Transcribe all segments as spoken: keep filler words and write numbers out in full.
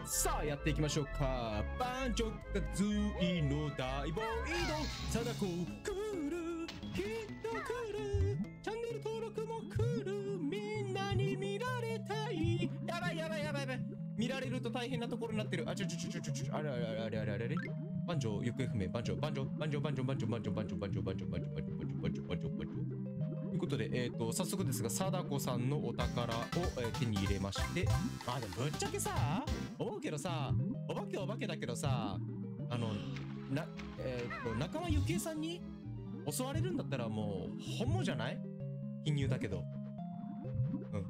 さあやっていきましょうか。バンジョがついの大冒移動貞子来るきっと来るチャンネル登録も来るみんなに見られたい。やばいやばいやばいやばい、見られると大変なところになってる。あちょちょちょちょちょちょあれあれあれあれあれあれバンジョ行方不明。バンジョバンジョバンジョバンジョバンジョバンジョバンジョバンジョバンジョバンジョバンジョバンジョバンジョバンジョバンジョということで、えっと、早速ですが、貞子さんのお宝を、えー、手に入れまして、あ、でもぶっちゃけさ、思うけどさ、お化けはお化けだけどさ、あの、な、えっと、仲間由紀恵さんに襲われるんだったらもう、本物じゃない？貧乳だけど。うん。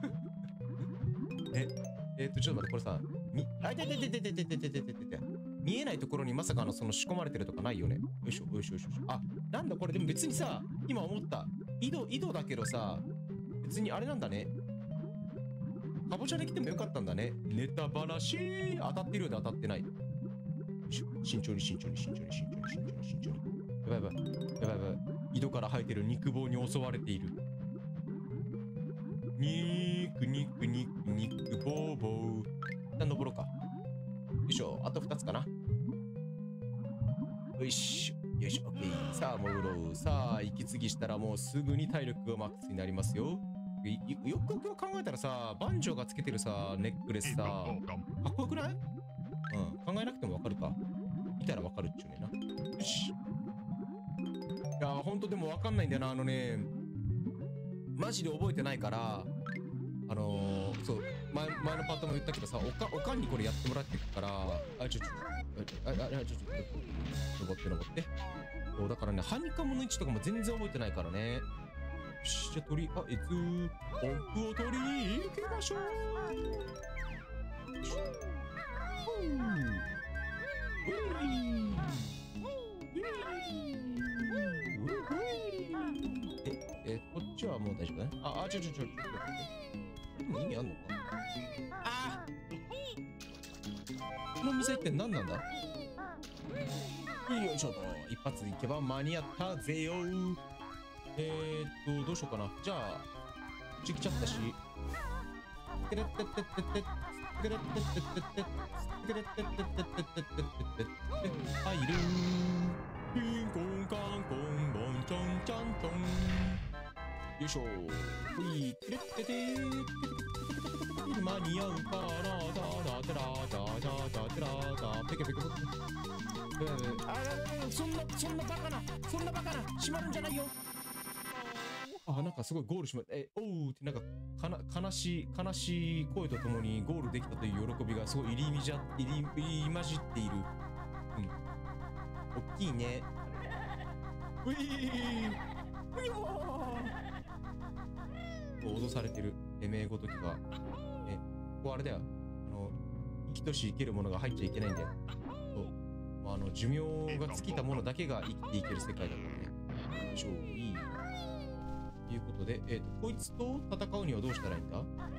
え、えっと、ちょっと待って、これさ、み、あ、いてててててててててててて。見えないところにまさかのその仕込まれてるとかないよね。よいしょ、よいしょ、よいしょ。あ、なんだこれ、でも別にさ、今思った。井戸、井戸だけどさ、別にあれなんだね。かぼちゃできてもよかったんだね。ネタばらし。当たってるようで当たってない。よいしょ、慎重に慎重に慎重に慎重に慎重に慎重に。やばいやばい。やばいやばい。井戸から生えてる肉棒に襲われている。肉肉肉肉ぼうぼう。一旦登ろうか。よいしょ、あとふたつかな。よいしょ、よいしょ、オッケー。さあ、潜ろう。さあ、息継ぎしたらもうすぐに体力がマックスになりますよ。よくよく考えたらさ、バンジョーがつけてるさ、ネックレスさ、かっこよくない？うん、考えなくてもわかるか。見たらわかるっちゅうねんな。よし。いやー、ほんとでもわかんないんだよな、あのね、マジで覚えてないから、あのー、そう、前、前のパートも言ったけどさ、おか、おかんにこれやってもらってるから、あ、ちょ、ちょ、あ、あ、ちょ、ちょ、登って登って。そう、だからね、ハニカムの位置とかも全然覚えてないからね。よし、じゃあ、とりあえず、音符を取りに行きましょう。え、え、こっちはもう大丈夫だね。あ、あ、ちょ、ちょ、ちょ、ちょ、ちょ、でも意味あんのか？あこの店って何なんだ？よいしょと。一発いけば間に合ったぜよ。えーっと、どうしようかな。じゃあ、こっち来ちゃったし。テレッテッテッテッテッテレッテッテッテッテッテレッテッテッテッテッテッテッテッテッ入る。ピンコンカンコンボンチョンチャンチョン。よいしょ。ほい、テレッテテー。間に合うからだだだだだだだだだペケペケペケ。あら、そんなそんなバカなそんなバカな閉まるんじゃないよ。あ、なんかすごいゴールしまえおうってなんかかな悲しい悲しい声とともにゴールできたという喜びがすごい入りみじゃ入り入り混じっている。うん。大きいね。ういー。うよー。脅されてるてめえごときが。ここあれだよ。あの、生きとし生けるものが入っちゃいけないんだよ。そう。まあ、あの、寿命が尽きたものだけが生きていける世界だからね。超いい。ということで、えっと、こいつと戦うにはどうしたらいいんだ？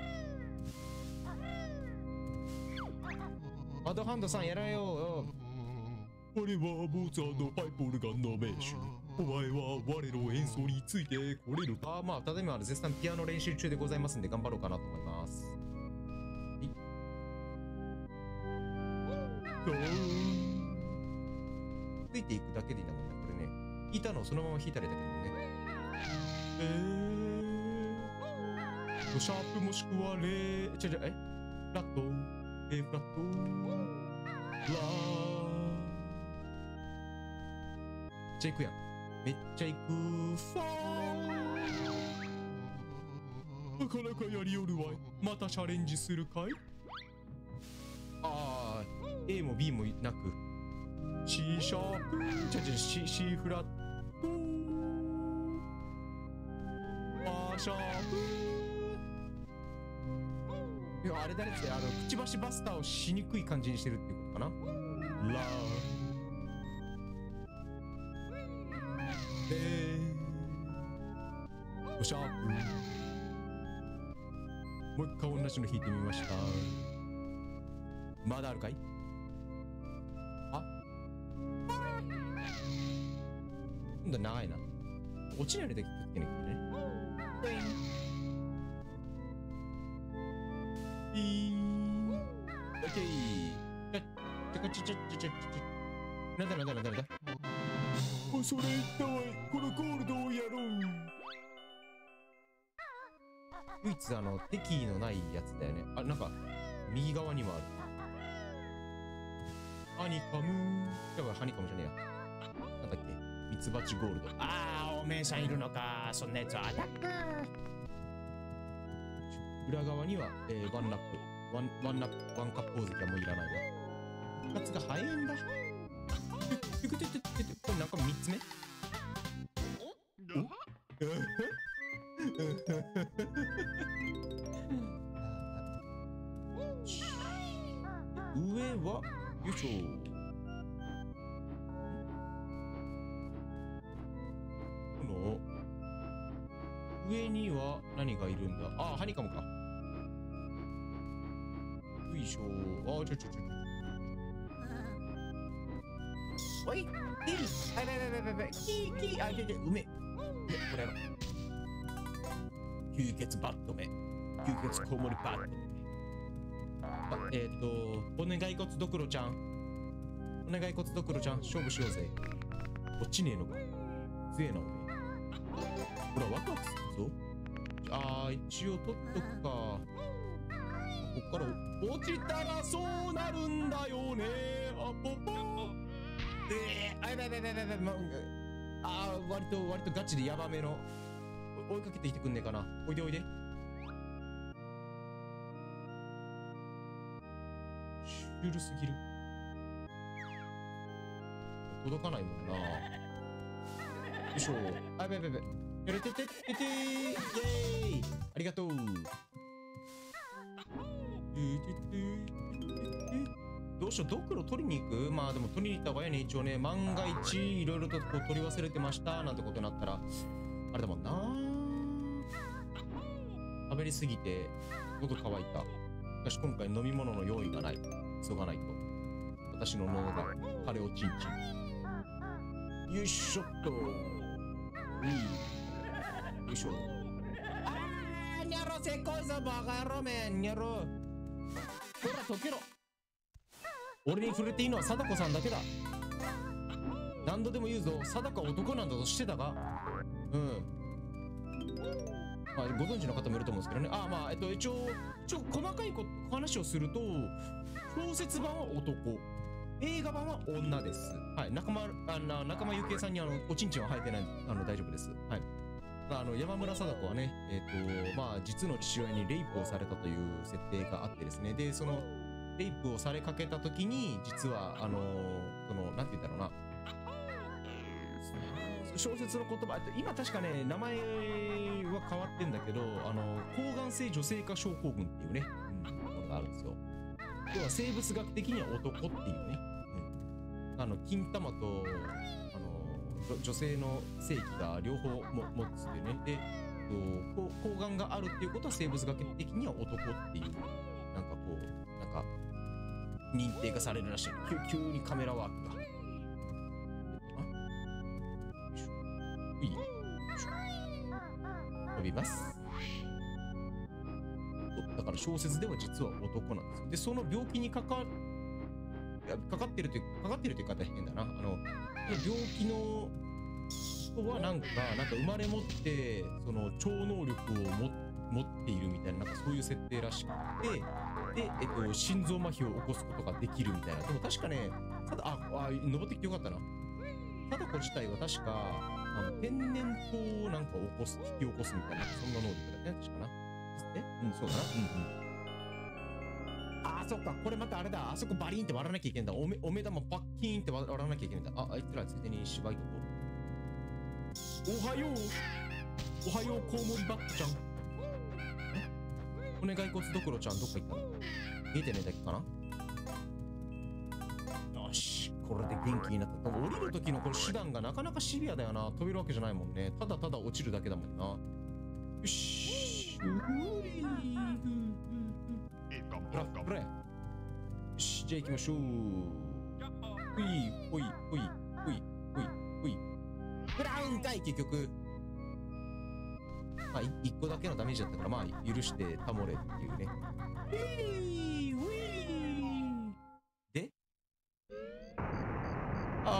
ハードハンドさんやらよ。俺はモーツァルト・パイプオルガンの名手。お前は我の演奏についてこれるか？あ、まあ、ただいま絶賛ピアノ練習中でございますんで頑張ろうかなと思います。ついていくだけでいいんだもんね、これね。弾いたのをそのまま弾いたらいいだけだもんね。えー、ドシャープもしくはレー、ちゃちゃ、えフラット、A フラット、ラー。めっちゃいくやん。めっちゃいくファー。なかなかやりよるわい。またチャレンジするかい？ああ、A も B もなく C シャープ、ちゃちゃ C, C フラット、A シャープ。いや、あれだねって、あのくちばしバスターをしにくい感じにしてるっていうことかな。ラーレーシャープ。もう一回同じの弾いてみました。まだあるかい？あ？今度は長いな。落ちないで気をつけなきゃいけないね。ピーン。オッケー。 ちちちちちち。なんだなんだなんだなんだ。恐れ入ったわい。このゴールドをやろう。唯一あの敵意のないやつだよね。あ、なんか右側にもある。ハニカム。やばい、ハニカムじゃねえや。なんだっけ、ミツバチゴールド。あー、おめえさんいるのか。そんなやつはアタック。裏側には、えー、ワンナップ。ワン、ワンナップ、ワンカップ大関はもういらないわ。カツが早いんだ。てくててててて、これなんかみっつめ。上は、よいしょ。この上には何がいるんだ。ああ、ハニカムか。よいしょ。ああ、ちょちょちょちょ。おい、キー、あ、べべべべべ、キー、キー、あ、ちょちょ、うめ。うめ、これやろ。吸血バットめ。吸血コウモリバットめ。あ、えっ、ー、と、お願い骨ドクロちゃん。お願い骨ドクロちゃん、勝負しようぜ。落ちねえのか。強えな、おめえ。ほら、ワクワクするぞ。あー、一応取っとくか。こっから落ちたらそうなるんだよね。あ、ポポー。えー、あ、やばいやばいやばいやばい、まあー、割と、割とガチでヤバめの。追いかけてきてくんねえかな。おいでおいで。シュールすぎる。届かないもんな。よいしょ。あ、やばいやばいやばい。やれてててててー。イェーイ。ありがとう。どうしよう、ドクロ取りに行く。まあでも取りに行った方がいいね。一応ね、万が一いろいろとこう取り忘れてましたなんてことになったらあれだもんな。食べりすぎて喉乾いた。しかし今回飲み物の用意がない。急がないと私の脳がカレーをチンチン。よいしょっと。うん、よいしょ。あー、ニャロせこいぞバカ野郎め。ニャロほら溶けろ。俺に触れていいのは貞子さんだけだ。何度でも言うぞ、貞子は男なんだとしてたが。うん、まあ、ご存知の方もいると思うんですけどね。ああ、まあ、えっと、一応、一応細かいこ話をすると、小説版は男、映画版は女です。はい、仲間、あの、仲間由紀恵さんに、あの、おちんちんは生えてない、あの、大丈夫です。はい。あの、山村貞子はね、えっと、まあ、実の父親にレイプをされたという設定があってですね。で、その、レイプをされかけた時に、実は、あの、その、なんて言うんだろうな。小説の言葉、今確かね、名前は変わってんだけど、あの、抗がん性女性化症候群っていうね、うん、ものがあるんですよ。要は生物学的には男っていうね、うん、あの、金玉と、あの、女性の性器が両方も持つっていうね。で、抗がんがあるっていうことは生物学的には男っていう、なんかこう、なんか、認定がされるらしい。急にカメラワークが。飛びます。だから小説では実は男なんですよ。で、その病気にかかかかってるというかかってるという方変だな。あの病気の人はなんかなんか生まれ持ってその超能力をも持っているみたいな、なんかそういう設定らしくて、で、えっと、心臓麻痺を起こすことができるみたいな。でも確かね、ただああ登ってきてよかったな。貞子自体は確かあの天然痘をなんか起こす引き起こすみたいな、そんな能力だね、確かな。え、うん、そうだな。うんうん。ああ、そっか、これまたあれだ。あそこバリーンって割らなきゃいけないんだ。おめ、お目玉バッキーンって割らなきゃいけないんだ。あ、あいつらついでに芝居とこう。おはよう。おはよう、コウモリバットちゃん。お願い骨ドクロちゃん、どっか行ったの？見えてないだけかな？よし、これで元気になった。降りる時のこの手段がなかなかシビアだよな。飛べるわけじゃないもんね。ただただ落ちるだけだもんな。よし。うふり。ほら、ほら。よし、じゃあ行きましょう。ほい、ほい、ほい、ほい、ほい、ほい。ブラウンかい、結局。まあ、一個だけのダメージだったから、まあ、許してタモれっていうね。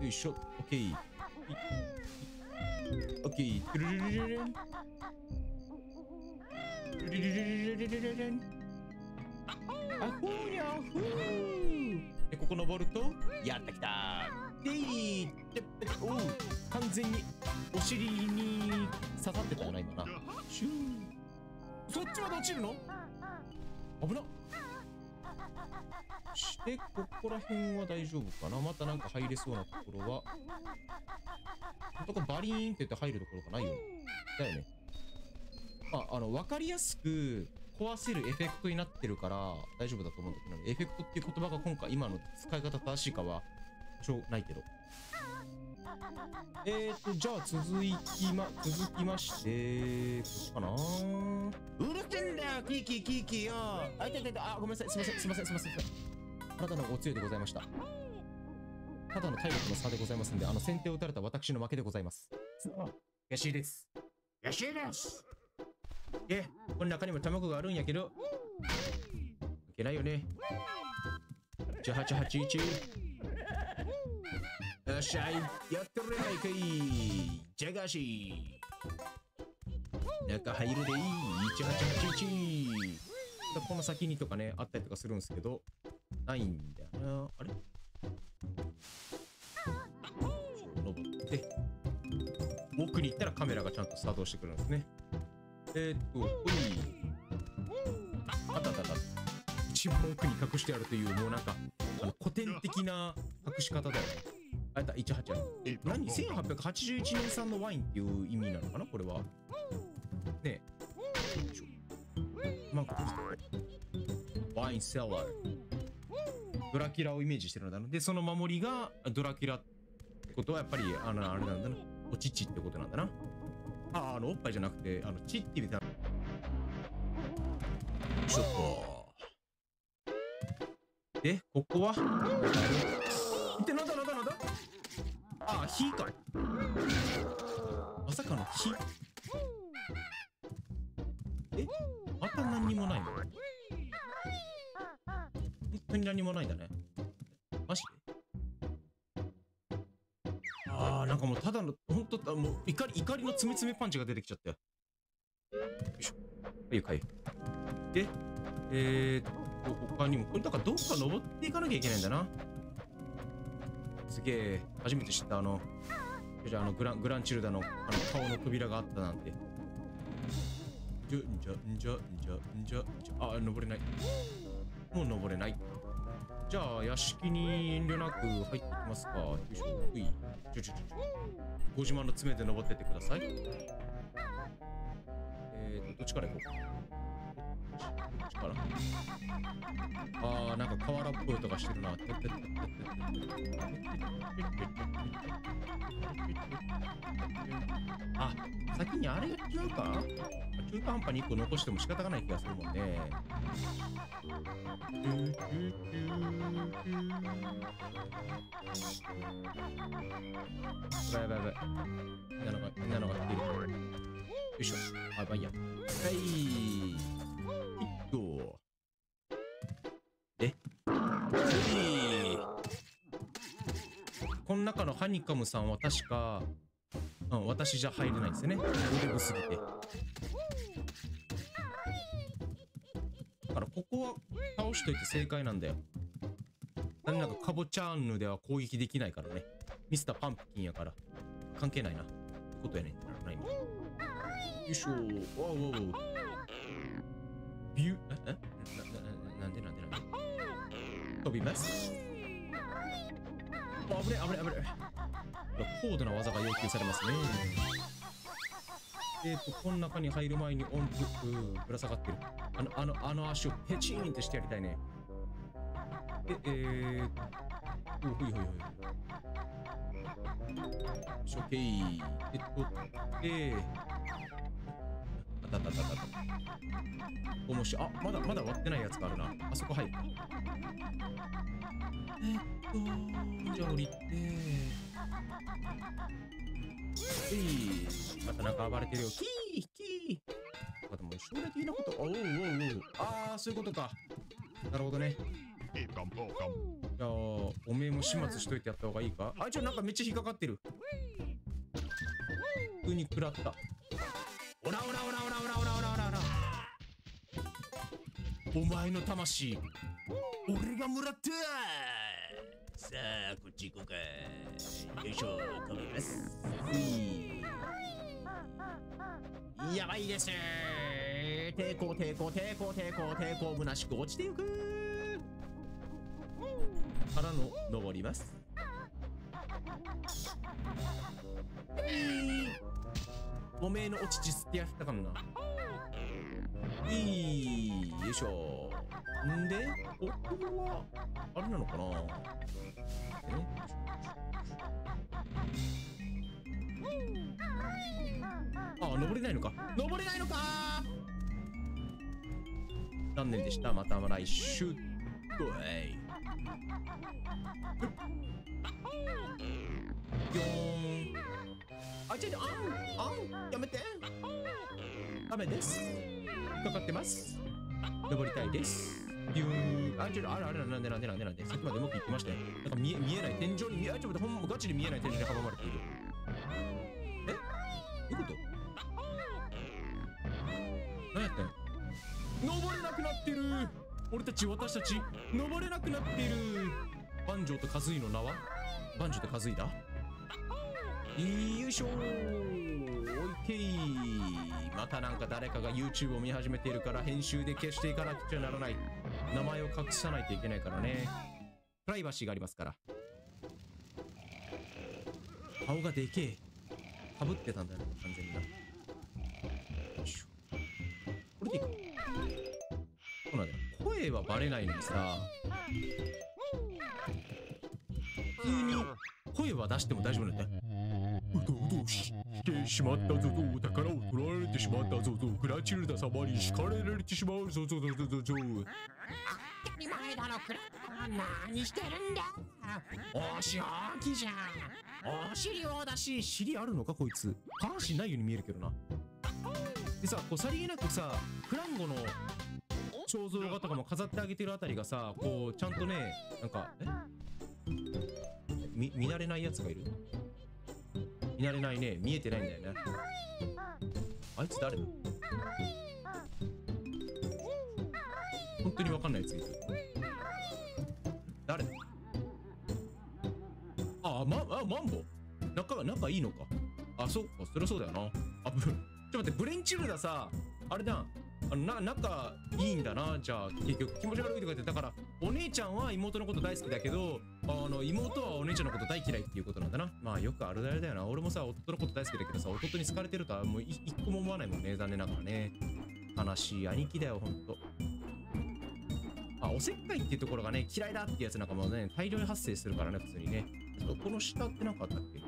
よいしょ。オッケー。オッケー。トゥルルルルルン。トゥルルルルルルルルン。あほーにゃほー。で、ここ登ると、やったきたー。でーっておう、完全にお尻に刺さってたよな、今な。シュー。そっちまで落ちるの？危なっ。して、ここら辺は大丈夫かな。またなんか入れそうなところは。ほんとこバリーンって言って入るところがないよね。だよね。まあ、あの、わかりやすく壊せるエフェクトになってるから大丈夫だと思うんだけど、エフェクトっていう言葉が今回、今の使い方正しいかは、しょうないけど。えーと、じゃあ続きま、続きまして、こっちかな。うるせんだよ、キーキーキーキーよ。あ、いたいたいた、あ、ごめんなさい、すいません、すいません、すいません、すいません。あなたのお強いでございました。ただの体力の差でございますんで、あの先手を打たれた私の負けでございます。悔しいです。悔しいです。え、この中にも卵があるんやけど、いけないよね。いちはちはちいち。よっしゃい、やってるやないかい。じゃがし。中入るでいい。いちはちはちいち。この先にとかね、あったりとかするんですけど、ないんだよな。あれ？登って、奥に行ったらカメラがちゃんと作動してくるんですね。えー、っと、ここに、あったあったあった。一番奥に隠してあるという、もうなんか、あの古典的な隠し方だよね。あった、いちはちはち。何 ?せんはっぴゃくはちじゅういちねん産のワインっていう意味なのかなこれは。ねえ。なんか、ワインセラー。ドラキュラをイメージしてるのだな。で、その守りがドラキュラってことはやっぱり、あの、あれなんだな。お乳ってことなんだな。あ、あの、おっぱいじゃなくて、あの、チって言ったら。ちょっと。で、ここは一体なんだなんだなんだ。ああ、火かい。まさかの火。え、また何にもないの？ 当に何もないんだね。マジで？ああ、なんかもうただの、ほんと、もう怒り、怒りのつめつめパンチが出てきちゃったよ。よいしょ。はい、はい。で、えーっと、他にも、これだからどっか登っていかなきゃいけないんだな。すげえ、初めて知ったあの、じゃああのグラン、グランチルダのあの顔の扉があったなんて。じゃ、じゃ、じゃ、じゃ、じゃ、じゃ、あ、登れない。もう登れない。じゃあ、屋敷に遠慮なく入っていきますか。よいしょ。うい。ちょちょちょちょ。ご自慢の爪で登ってってください。えーと、どっちから行こうか。どっちからあー、なんか瓦っぽい音がしてるな。あ、先にあれやっちゃうか？中途半端にいっこ残しても仕方がない気がするもんね。やばいやばいやばい。みんなのが、みんなのが来ている。よいしょ。あ、まあいいや。はい。いっと。で。この中のハニカムさんは確か、うん、私じゃ入れないんですよね。腕薄すぎて。だからここは倒しといて正解なんだよ。なんかカボチャーヌでは攻撃できないからね。ミスターパンプキンやから。関係ないな。ことやねん。ないもん。よいしょ。おうおう。ビュー、ええな、な、なんでなんでなんで飛びます。あぶねあぶねあぶね。高度な技が要求されますね。えっと、この中に入る前に音符、ぶら下がってる。あの、あの、あの足をペチーンってしてやりたいね。で、えーっと、ほいほいほい。しょけい。で、取って、あたたたたた。おもし、あ、まだ、まだ割ってないやつがあるな。あそこ入る。えっと、じゃあ降りて、えい、またなんか暴れてるよ。キーキー。あ、でも将来的なこと、おうおうおう。ああ、そういうことか。なるほどね。じゃあ、おめえも始末しといてやった方がいいか。あ、ちょ、なんかめっちゃ引っかかってる。普通に食らった。オラオラオラオラオラオラオラオラオラ。お前の魂、俺がもらった。さあ、こっち行こうか。よいしょ、飛びます。やばいです。抵抗抵抗抵抗抵抗抵抗虚しく落ちてゆく。からの登ります。おめえのお乳吸ってやったかもな。いい、よいしょ。んで、ここはあれなのかな。あ、登れないのか。登れないのか。残念でした。また来週。おい。よーん。あ、ちょっと、あん、あん、やめて。ダメです。かかってます。登りたいです。ビューン。あ、ちょっと、あれあれなんでなんでなんでなんで。さっきまでうまくいってましたよ。なんか見え、見えない天井に見え、あ、ちょっとほんまガチで見えない天井に阻まれている。え？どういうこと？何やってん？登れなくなってる。俺たち、私たち、登れなくなっている。バンジョーとカズイの名は？バンジョーとカズイだ。よいしょー。オッケー。またなんか誰かが YouTube を見始めているから編集で消していかなくちゃならない。名前を隠さないといけないからね。プライバシーがありますから。顔がでけえ。かぶってたんだよね、完全にな。よいしょ。これでいいか。そうなんだよ。声はバレないのにさ、普通に声は出しても大丈夫なんだよ。うどうどうしてしまったぞぞ、宝を取られてしまったぞぞ、グラチルダ様に叱られてしまうぞぞぞぞぞぞ。当たり前だろ、クラ。何してるんだ。お仕置きじゃん。お尻を出し、尻あるのかこいつ。下半身ないように見えるけどな。でさ、こうさりげなくさ、フランゴの肖像画とかも飾ってあげてるあたりがさ、こうちゃんとね、なんかえ見見慣れないやつがいる。見慣れないね、見えてないんだよね。あいつ誰だ。本当に分かんないやついる。誰だ。あ、ま、あ、マンボ。仲、仲いいのか。あ、そうか、そりゃそうだよな。あ、ぶ、ちょっと待って、ブレンチルダさ、あれだ。あの、な、仲いいんだな。じゃあ、結局、気持ち悪いとか言って、だから、お姉ちゃんは妹のこと大好きだけど、あの、妹はお姉ちゃんのこと大嫌いっていうことなんだな。まあ、よくあるあるだよな。俺もさ、弟のこと大好きだけどさ、弟に好かれてるとはもう一個も思わないもんね。残念ながらね。悲しい兄貴だよ、ほんと。あ、おせっかいっていうところがね、嫌いだってやつなんかもね、大量に発生するからね、普通にね。ちょっとこの下ってなんかあったっけ。うん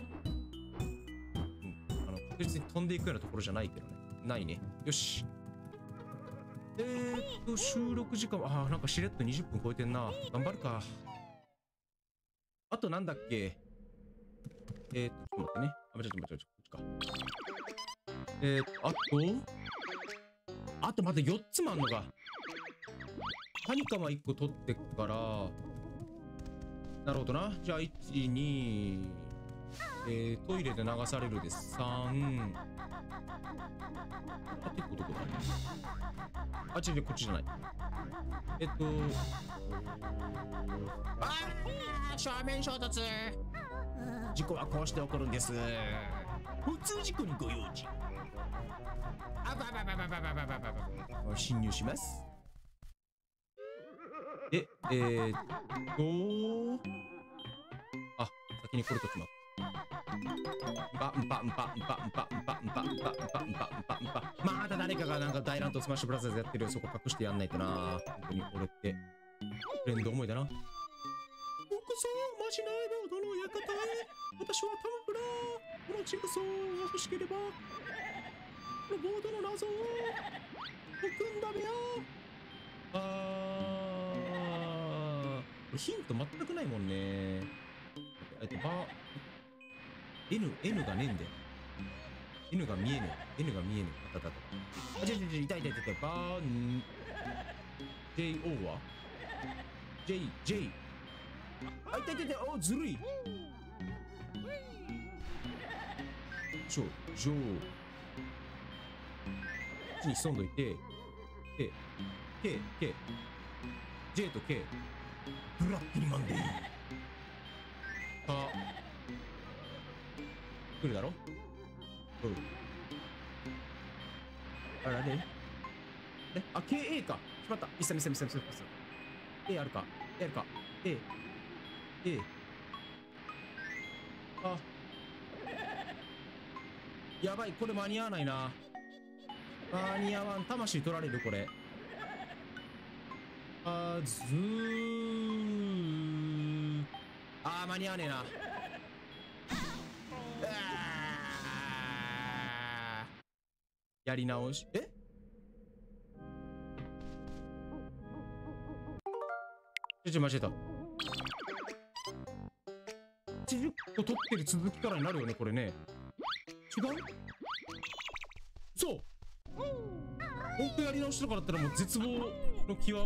。あの、確実に飛んでいくようなところじゃないけどね。ないね。よし。えーっと、収録時間、あー、なんかしれっとにじゅっぷん超えてんな。頑張るか。あとなんだっけ。えーっと、ちょっと待ってね。あ、ちょっと待って、こっちか。えーっと、あと、あとまだよっつもあんのか。ハニカマいっこ取ってっから、なるほどな。じゃあ、いち、に、えー、トイレで流されるでさん。あといっこどこだ。あ、違う、こっちじゃない。えっと、ああ、正面衝突。事故はこうして起こるんです。普通事故にご用心。あばばばばばばばばば。侵入します。え、えー、っと、あ、先にこれときまった。パンパンパンパンパンパンパンパンパンパンパンパンパンパン。まだ誰かがなんか大乱闘スマッシュブラザーズやってるよ。そこ隠してやんないとな。本当に俺ってフレンド思いだな。ようこそマジなエボードの館へ。私はタムブラー。このジグソーが欲しければこのボードの謎を解くんだべや。あー、ヒント全くないもんね。えっとバー N、N がねえんだよ。N が見えねえ。N が見えねえ。あったあった。あ、ちょちょちょ、痛い痛い痛い痛い。バーン。ジェイオー は ?J、J。あ、痛い痛い痛い。あ、ずるい。ちょ、ジョー。こっちに潜んどいて。K、K、K。J と K。ブラックにマンデー。あ。来るだろ。うん。あれあれえあ、ケーエー か。決まった。ミスミスミスミスミス。A あるか。A あるか。A。A。あ。やばい。これ間に合わないな。間に合わん。魂取られる、これ。あー、ずー。あー、間に合わねえな。やり直し。えちょちょ間違えた。はちじゅっこ取ってる続きからになるよねこれね。違うそう本当やり直しとかだったらもう絶望の際。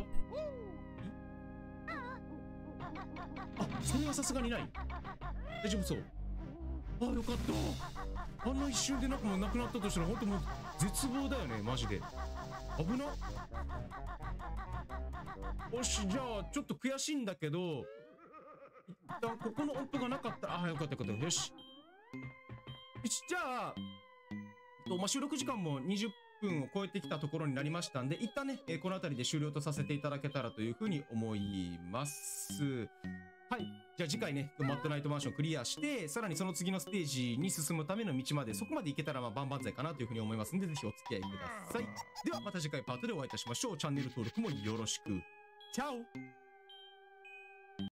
あ、それはさすがにない。大丈夫そう。あ、よかった。あんな一瞬でなんかもうなくなったとしたら本当もう絶望だよねマジで。危な。よし、じゃあちょっと悔しいんだけど一旦ここの音符がなかったら、ああよかったよかった。よしよし、じゃあと、まあ、収録時間もにじゅっぷんを超えてきたところになりましたんで、一旦ね、えー、この辺りで終了とさせていただけたらというふうに思います。はい。じゃあ次回ね、マッドナイトマンションクリアして、さらにその次のステージに進むための道まで、そこまで行けたらまあ万々歳かなというふうに思いますので、ぜひお付き合いください。ではまた次回パートでお会いいたしましょう。チャンネル登録もよろしく。チャオ